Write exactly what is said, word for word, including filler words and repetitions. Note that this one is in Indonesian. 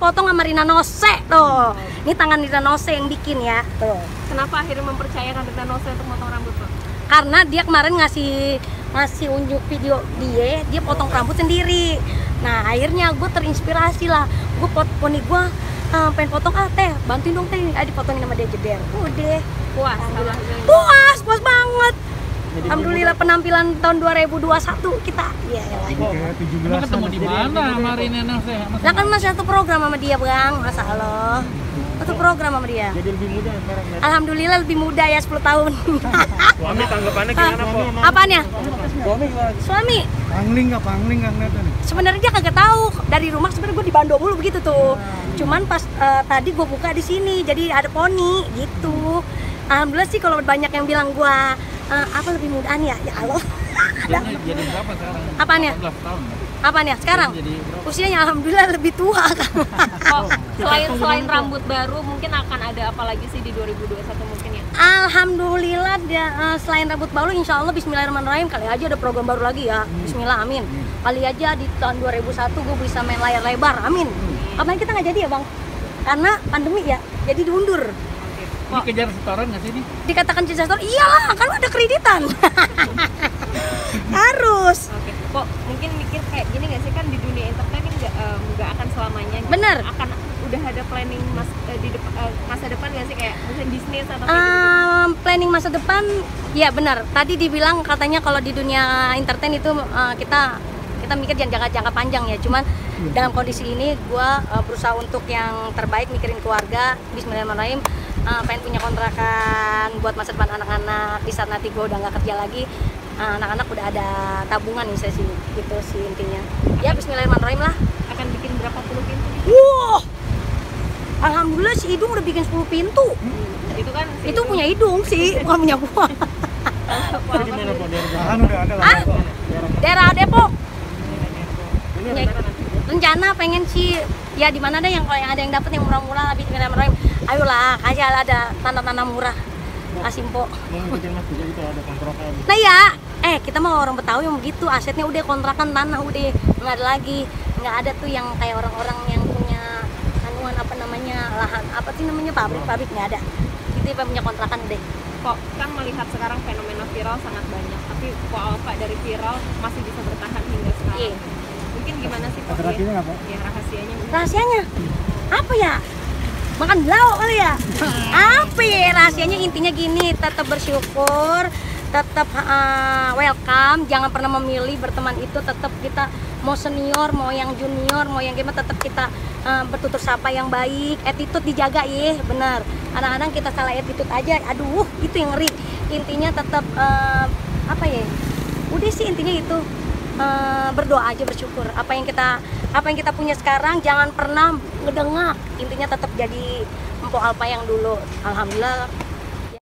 potong sama Rina Nose tuh. Ini tangan Rina Nose yang bikin ya. Tuh. Kenapa akhirnya mempercayakan Rina Nose untuk potong rambut tuh? Karena dia kemarin ngasih ngasih unjuk video dia, dia potong rambut sendiri. Nah akhirnya gue terinspirasi lah. Gue pot poni gue uh, pengen potong ah teh, bantuin dong teh, ah dipotongin sama dia jeder. Udah. Puas. Puas, puas banget. Alhamdulillah penampilan tahun dua ribu dua puluh satu kita. Iya lah. Emang ketemu di mana sama Rina Nose? Lah kan masih satu program sama dia, Bang. Masa Allah. Satu program sama dia. Jadi lebih muda sekarang ya? Alhamdulillah lebih muda ya sepuluh tahun. Suami tanggapannya gimana, Po? Apanya? Suami gimana? Suami. Pangling nggak pangling nggak ngeliat nih? Sebenarnya dia kagak tahu dari rumah, sebenarnya gue di Bando mulu begitu tuh. Cuman pas uh, tadi gue buka di sini, jadi ada poni gitu. Alhamdulillah sih kalau banyak yang bilang gue uh, apa lebih mudaan ya, ya Allah. Jadi, jadi berapa sekarang? Apanya? delapan belas tahun. Apanya sekarang? Jadi berapa? Usianya alhamdulillah lebih tua kan. Oh, selain selain rambut baru, mungkin akan ada apa lagi sih di dua ribu dua puluh satu mungkin ya? Alhamdulillah dia, uh, selain rambut baru insya Allah bismillahirrahmanirrahim kali aja ada program baru lagi ya. Bismillah amin. Kali aja di tahun dua ribu satu gue bisa main layar lebar amin. Kapan kita nggak jadi ya Bang? Karena pandemi ya, jadi diundur. Ini kejar setoran nggak sih ini? Dikatakan investor, iyalah kan ada kreditan. Harus. Oke, kok mungkin mikir kayak gini nggak sih, kan di dunia entertain nggak um, nggak akan selamanya. Gitu. Bener. Akan udah ada planning mas, uh, di depan, uh, masa depan nggak sih, kayak misalnya bisnis atau kayak Um, planning masa depan, ya benar. Tadi dibilang katanya kalau di dunia entertain itu uh, kita kita mikir jangan jangka jangka panjang ya. Cuman dalam kondisi ini gue uh, berusaha untuk yang terbaik, mikirin keluarga. Bismillahirrahmanirrahim. Uh, pengen punya kontrakan buat masa depan anak-anak. Di saat nanti gue udah nggak kerja lagi, uh, anak-anak udah ada tabungan nih saya sih, gitu sih intinya. Ya Bismillahirrahmanirrahim lah. akan bikin berapa puluh pintu? Wow, alhamdulillah si Idung udah bikin sepuluh pintu. Hmm. Itu kan Itu punya Idung sih, bukan punya gua. Jadi gimana, Po? Lahan udah ada lah. Ah, daerah Depok. Ini Ya, rencana nanti. rencana pengen sih ya di mana ada yang kalau yang ada yang dapat yang murah-murah lah Bismillahirrahmanirrahim. Ayolah, kasih ada tanah-tanah murah. Kasih Mpok. Mau bikin mas juga gitu ada kontrakan. Nah ya, eh kita mah orang Betawi yang begitu, asetnya udah kontrakan tanah udah nggak ada lagi, nggak ada tuh yang kayak orang-orang yang punya anuan apa namanya lahan apa sih namanya pabrik-pabrik nggak ada. Itu yang punya kontrakan deh. kok kan melihat sekarang fenomena viral sangat banyak, tapi kok Alfa dari viral masih bisa bertahan hingga sekarang. Iya. Mungkin gimana sih Pak? Rahasianya nggak, Pak? Ya rahasianya. Rahasianya apa ya? Makan belau kali ya? Apa ya rahasianya? Intinya gini, tetap bersyukur, tetap uh, welcome, jangan pernah memilih berteman itu, tetap kita mau senior, mau yang junior, mau yang gimana, tetap kita uh, bertutur sapa yang baik, attitude dijaga ya, benar. Kadang-kadang kita salah attitude aja, aduh itu yang ngeri. Intinya tetap uh, apa ya? Udah sih intinya itu. Uh, berdoa aja, bersyukur apa yang kita apa yang kita punya sekarang, jangan pernah ngedengak, intinya tetap jadi Mpok Alfa yang dulu. Alhamdulillah